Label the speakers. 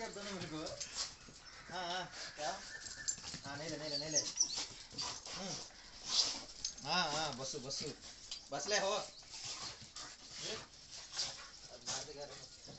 Speaker 1: करता ना मेरे को। हाँ हाँ क्या? हाँ नहीं ले नहीं ले नहीं ले। हाँ हाँ बसु बसु बसले हो। मार दे कर।